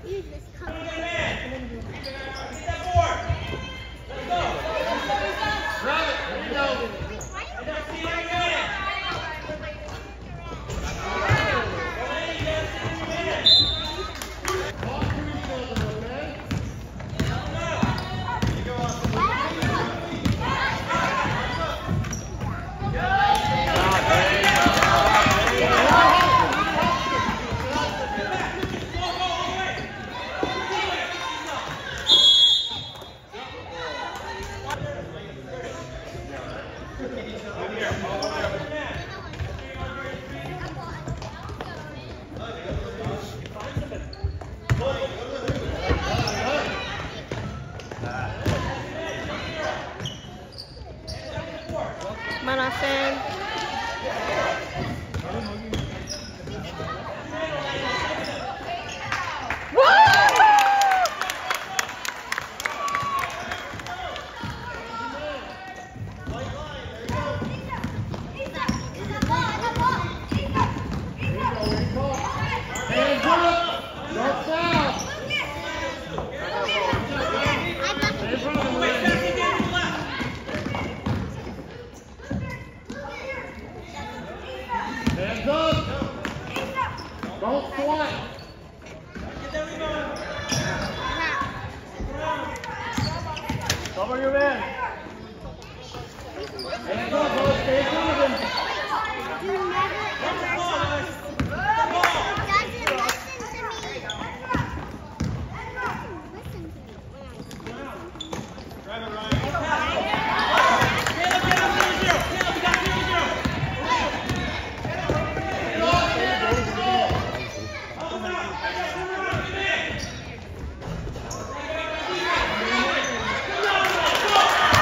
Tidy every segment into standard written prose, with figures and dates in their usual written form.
You just come. Get that board. Let's go. Grab it. Here you go. Come on, Austin. Hands up. Don't foul. Hands up. Don't swipe. Cover your man. Hands up, bro. Stay moving. You never ever doesn't listen to me. Listen to me. Grab it, Ryan. Caleb, get up 0-0. Caleb, we got 0-0.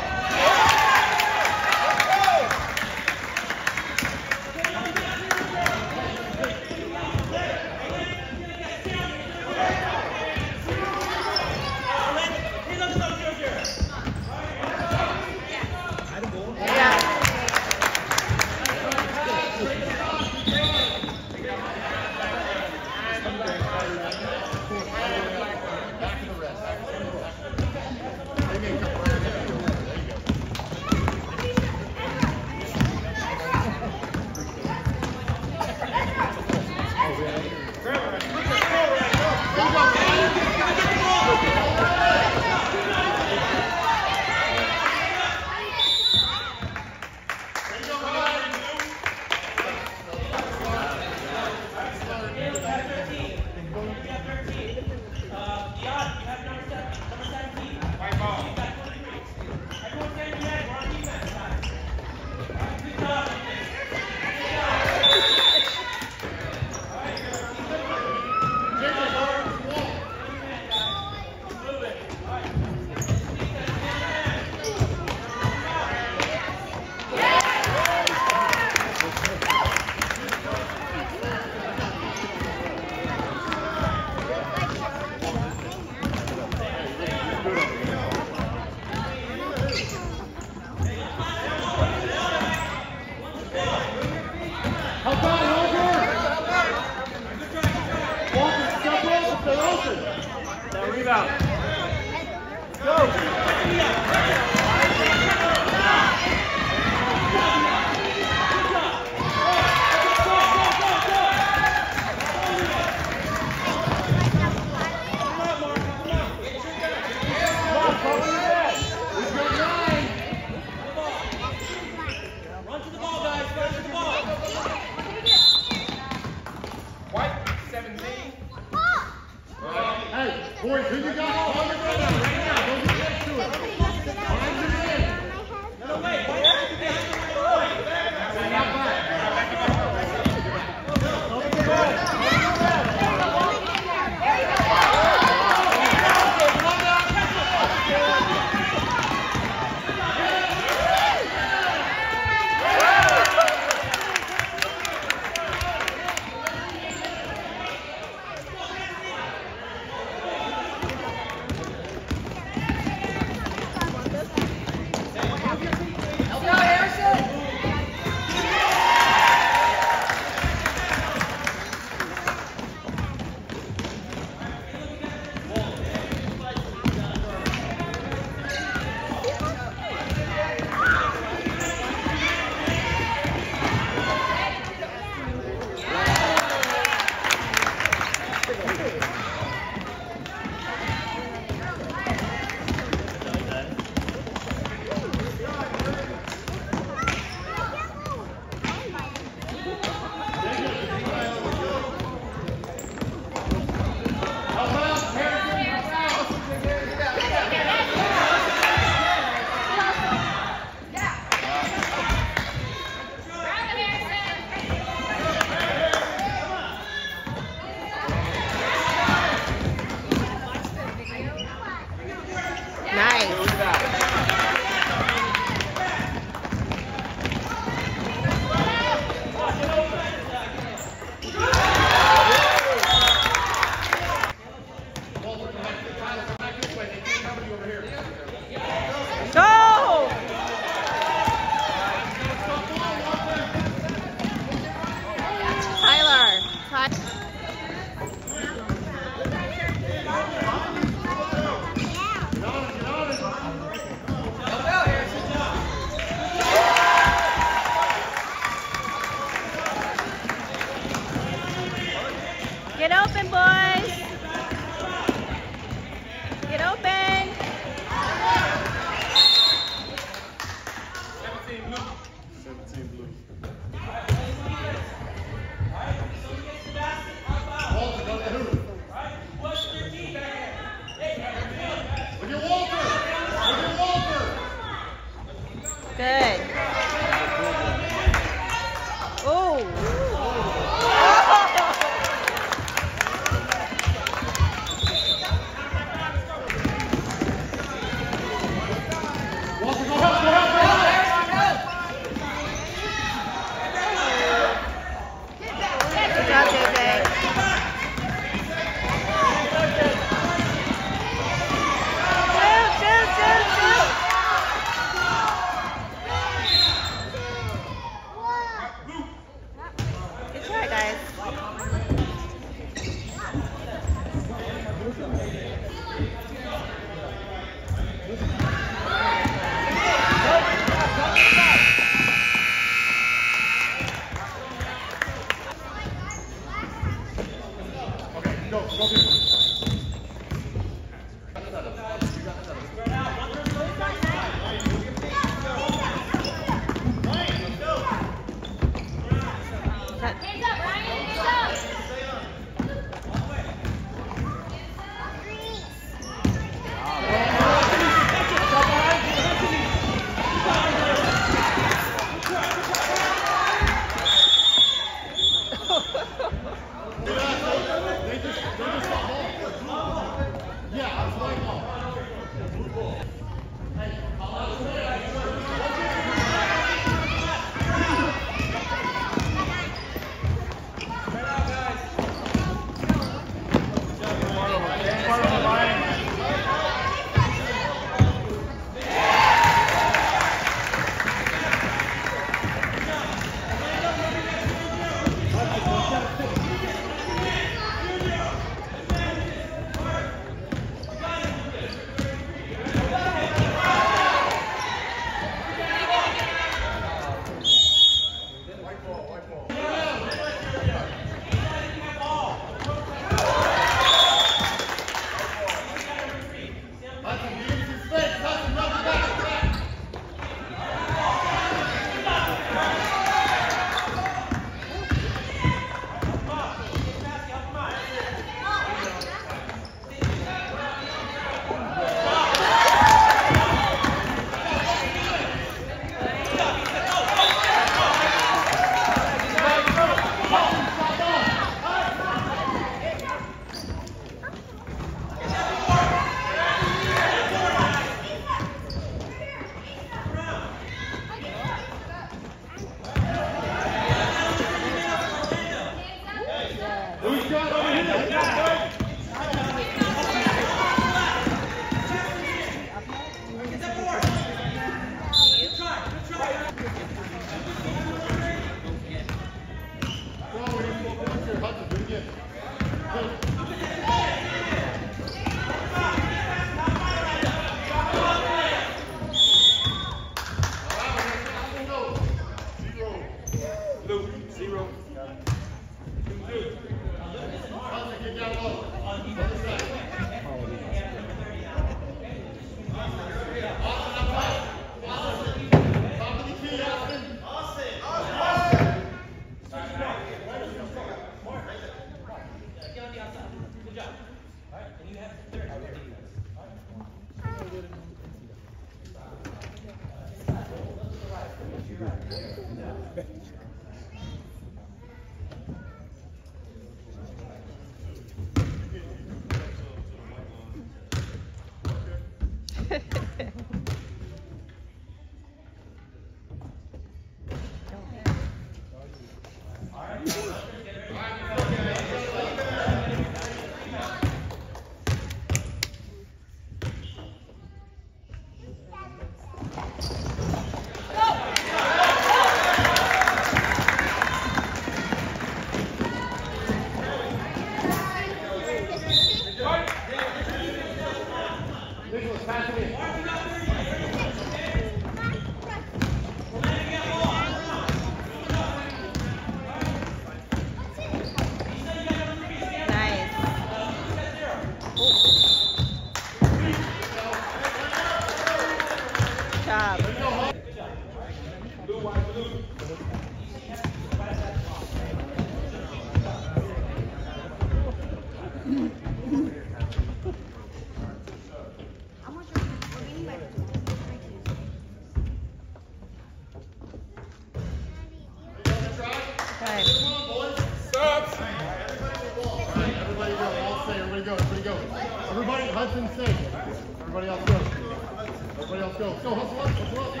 Everybody, Hudson safe. Everybody else go. Everybody else go. Go, hustle up, hustle up.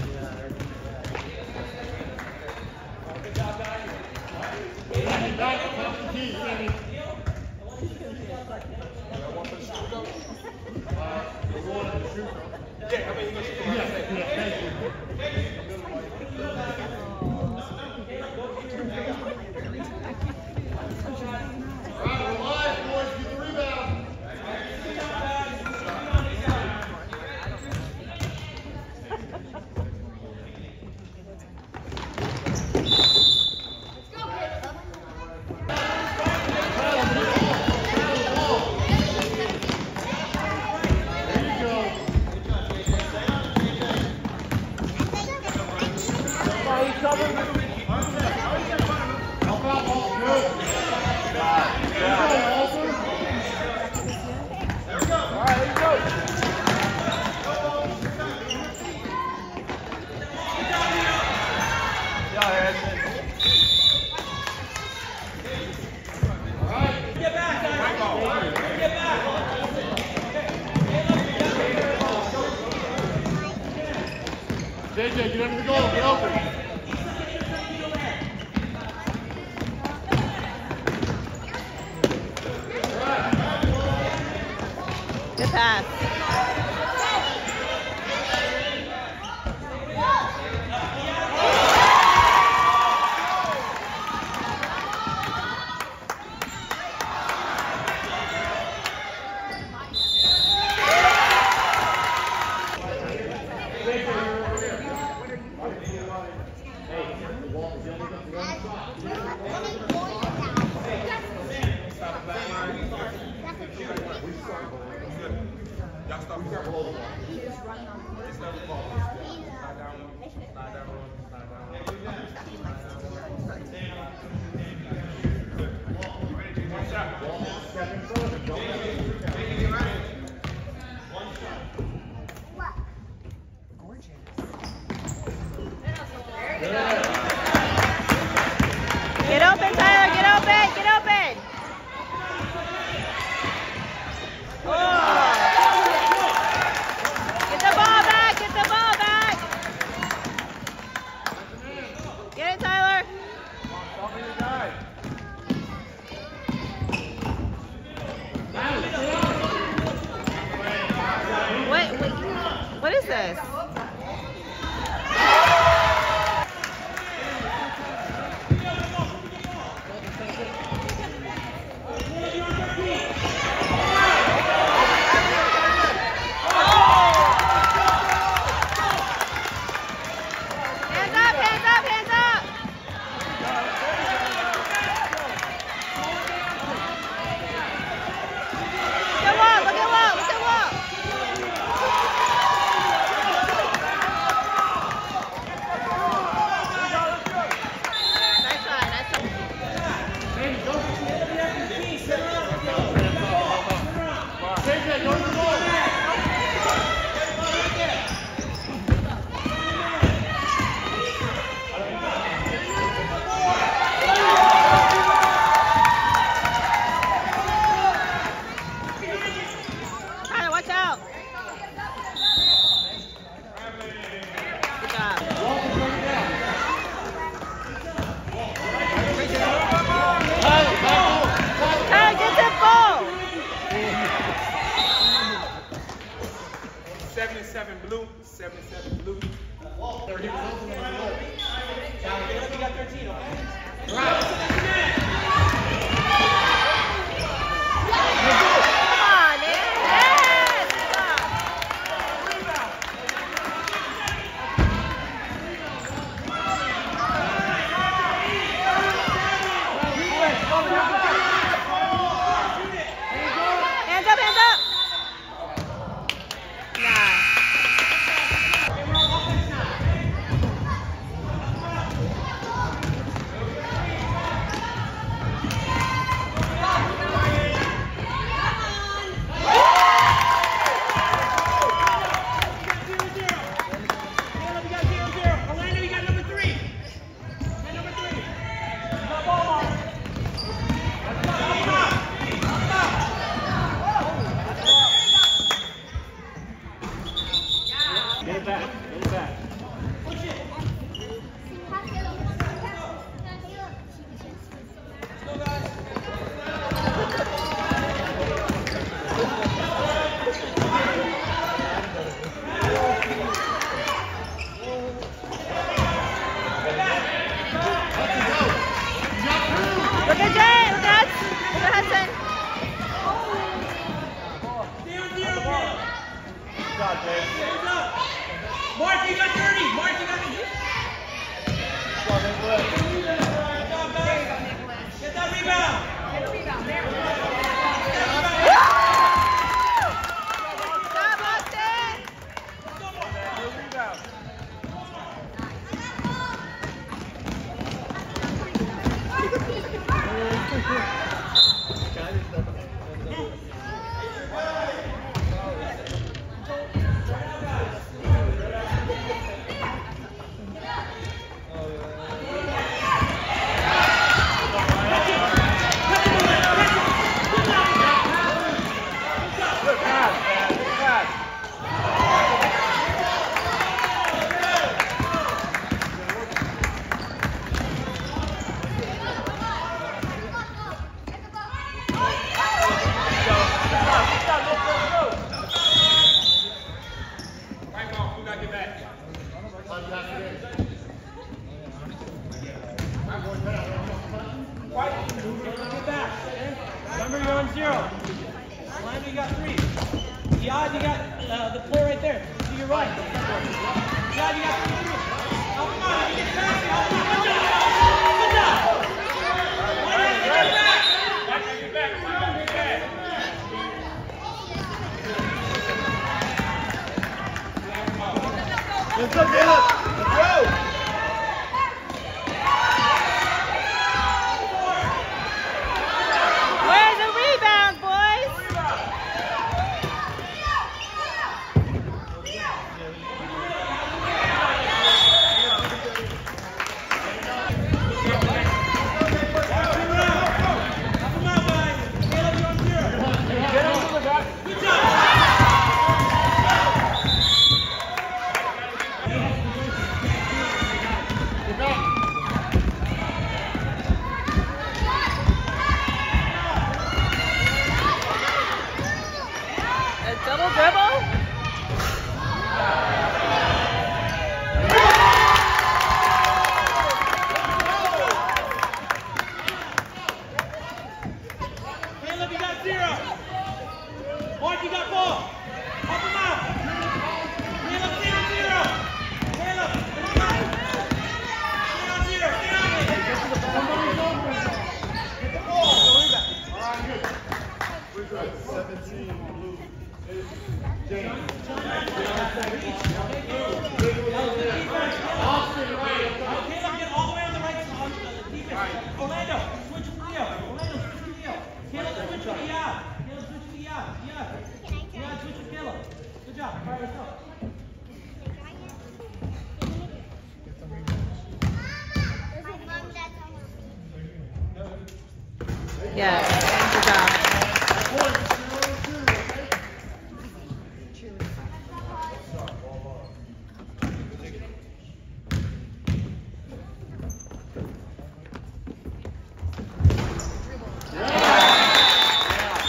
Sammy, back, top the key, Sammy. We're going to the shoot. Yeah, I mean, you can shoot. Yeah, thank you. All right, we're live, boys. Get the rebound. JJ, get under the goal, get open. Good pass. Get open, Tyler, get open, get open. Oh. Get the ball back, get the ball back. Get it, Tyler. What is this? 77, Luke. There he was open on the goal. You got 13, okay? Right. Come on, man. Yes! Hands up, hands up. Nah. Get it back. Get it back. Look at Jay. Look at Hudson. Good job, Jay. Mark, you got 30. Mark, you got 30. Get that rebound. Stop, Hudson. Remember, you're on 0. Orlando, you got 3. Diaz, you got the player right there. To your right. Diaz, you got 3. Oh, come on. You get past it. Oh, come on. Good job. Get back. Get back. Let's go, Caleb. Let's go. Where's the rebound, boys? A double dribble? Caleb, you got 0. Mark, you got 4. Help him out. Caleb, stay on 0. Caleb, come on. Stay on 0. Stay on it. Get the ball. All right, good. We're good. 17, blue. James. Austin, right. Caleb, get all the way on the right side of the defense. Orlando, switch with Leo. Orlando, switch with Leo. Caleb, switch with Diaz. Caleb, switch with Diaz. Diaz, switch with Caleb. Good job. All right, let's go. Yes. Good job.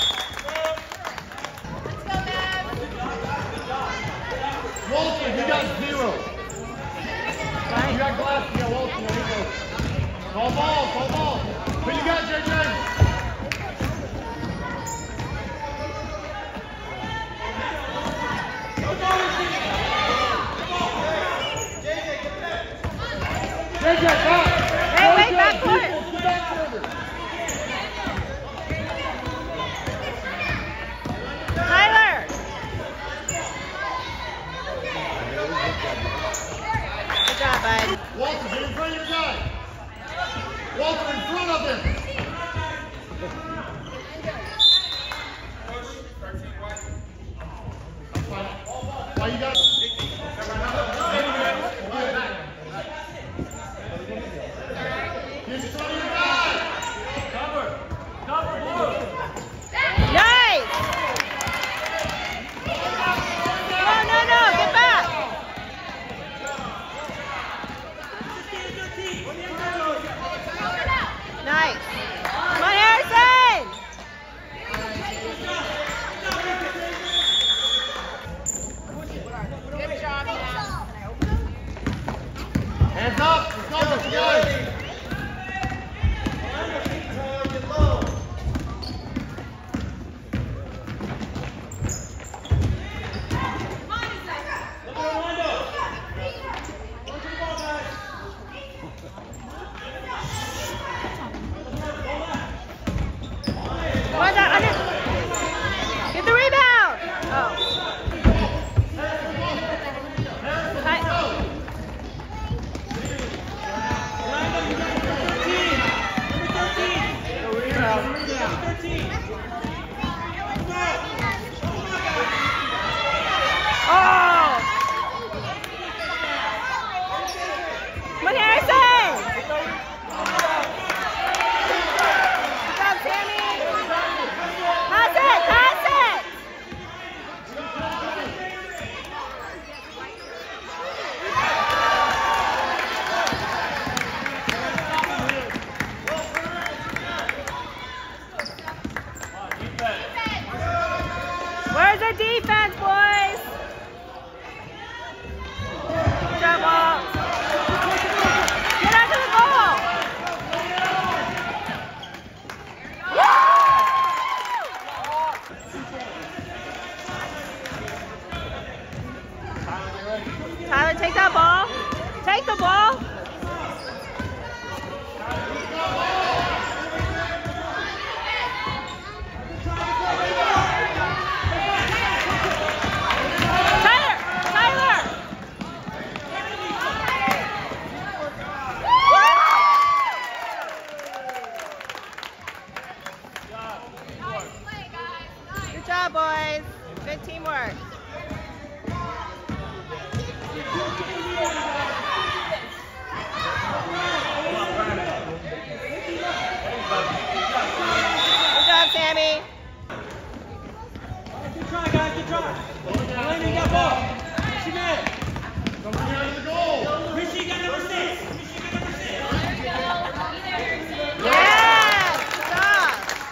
Walter, you got Call ball, call ball. Who you got, JJ? JJ, back. Hey, wait, back court. Back further. Tyler. Good job, bud. Walter, get in front of your guy. Walter, in front of him. Why you got? Get in front of your guy. Cover, blue. Nice. No, get back. Nice. Come on, Harrison. Hands up. Let's go, let's go. Get the rebound! Oh. Oh! Come on, Harrison! Good job, Sammy! Pass it! Where's the defense, boys? Good job, Walt. Get out to the goal! Tyler, take that ball. Take the ball. Tyler! Good job, boys. Good teamwork. Good job, Sammy. Good try, guys, good try. Elena, you got ball. Push him in. Come behind the goal. Richie, you got number 6. Yes! Good job.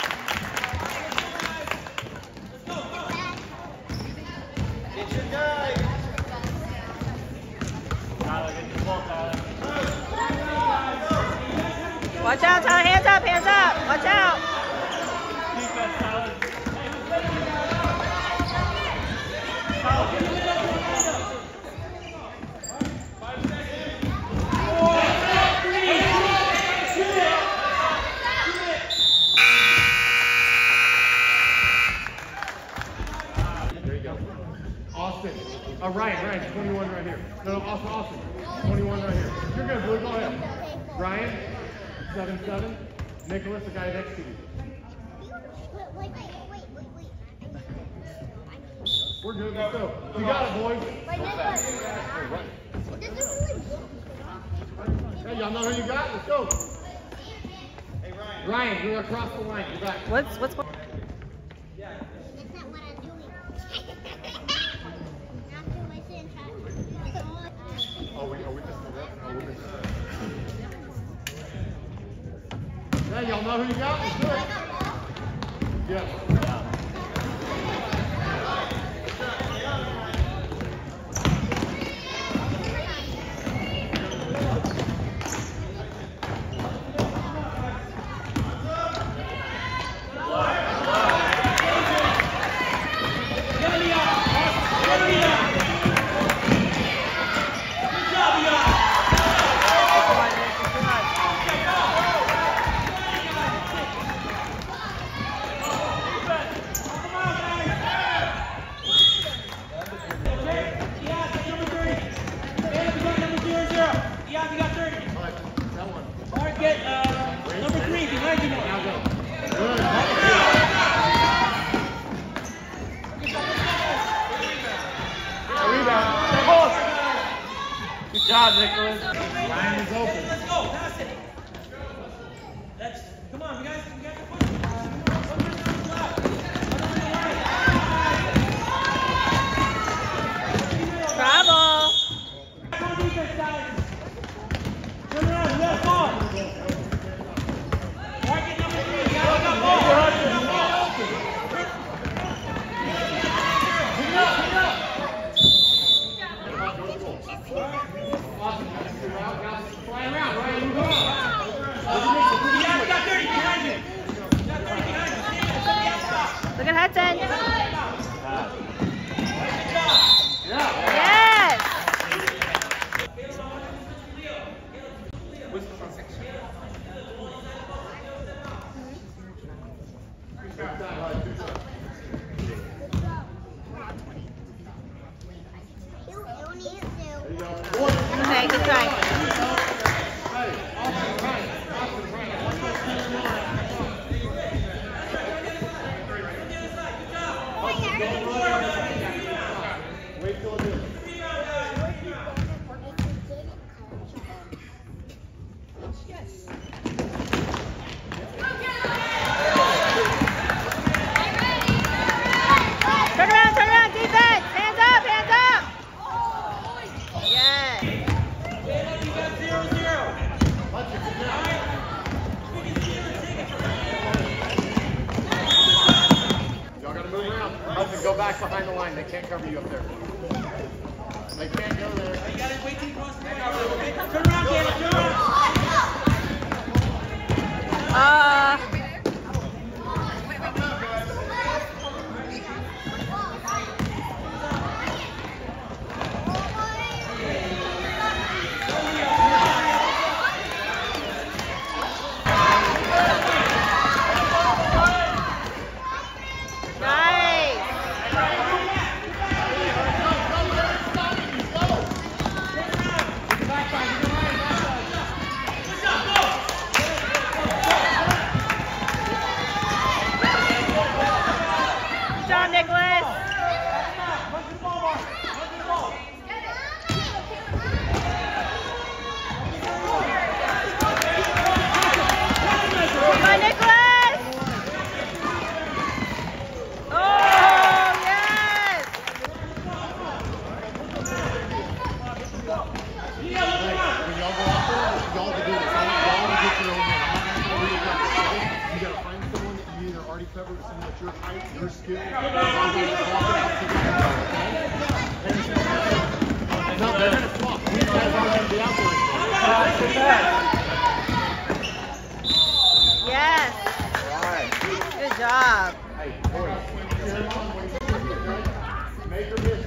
Tyler, get the ball, Tyler. Watch out, Tyler. Hands up, hands up. Watch out. Defense, Tyler. There you go. Austin. Ryan, 21 right here. No, Austin. 21 right here. You're good, Blue. Go ahead. Ryan, 7-7. Nicholas, the guy next to you. Wait. We're good. Let's go. You got it, boys. Hey, y'all know who you got? Let's go. Ryan, you're across the line. You're back. What's That's not what I'm doing. After my sin, Oh, we missing that? Oh, we missing that. Yeah, y'all know who you got? Let's do it. Yes. Good job, Nicholas. Ryan is open. Let's go. Pass it. Come on, you guys. We got the push. One person on the left. One on the right. Travel. Back on defense, guys. Turn around. Left ball. Target number 3. You got that ball. Fly around, Ryan, you go. You got 30 behind you. You got 30 behind you. Stand up. Look at Hudson. Yeah. Yes. Okay, good try. Wait till it is. Turn around, defense. Hands up, hands up. Yes. You got 0-0. Y'all gotta move around. Hudson, go back behind the line. They can't cover you up there. They can't go there. You got to wait till you cross the line. Turn around, Caleb. Turn around. cover with someone at your height, your skill. No, they're going to swap. These guys aren't going to be out there. Yes. Good job. Hey, boys. Make your miss.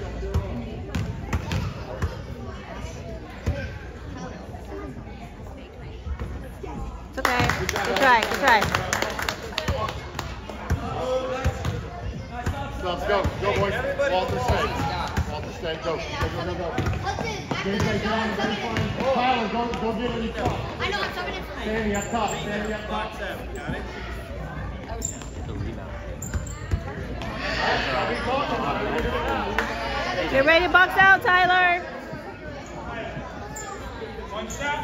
It's okay. Good try. Good try. Let's go. Go, boys. Walter, stay. Walter, stay. Go. Go. JJ, down. Very fine. Tyler, go get it in top. I know, I'm coming in for me. Standing up top. Standing up top. Get ready to box out, Tyler. One step.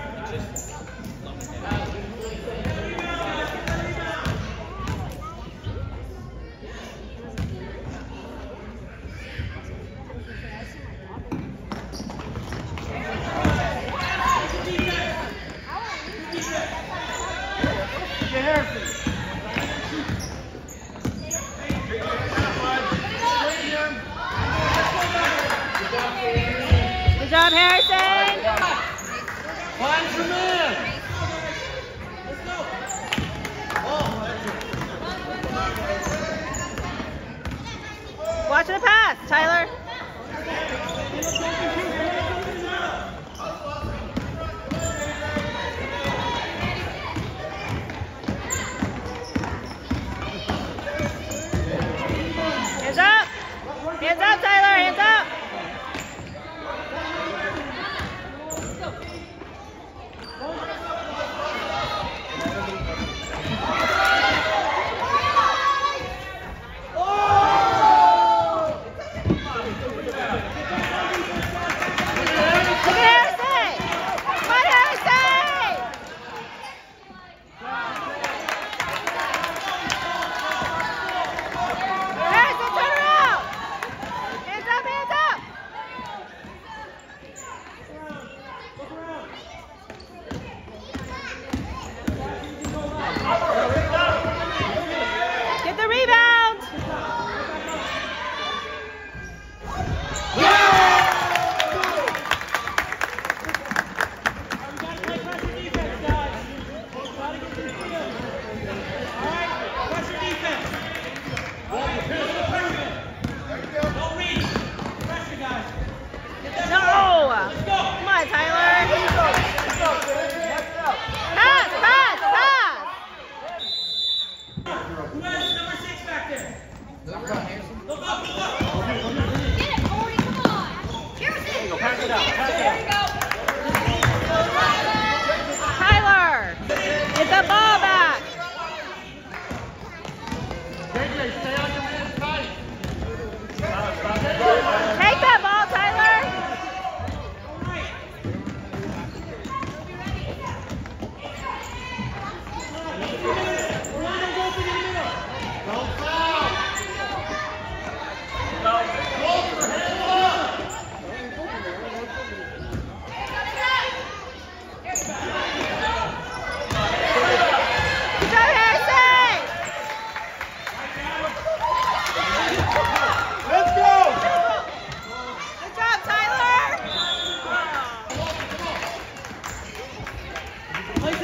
Good job, Harrison. Find some men. Watch the pass, Tyler. Hands up. Hands up, Tyler. Hands up.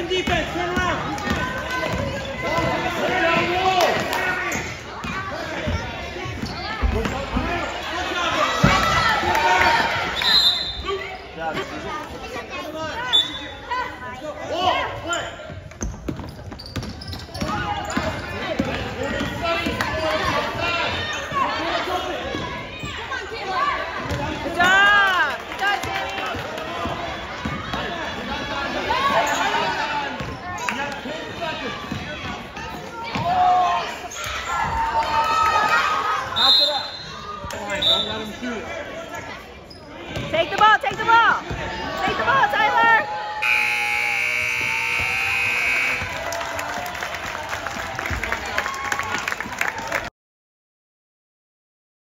some defense. Turn around. Lay down low. Whoa, play. Good job! Good job, Tammy! Pass it up. Fine, don't let him shoot it. Take the ball, take the ball! Take the ball, Tyler!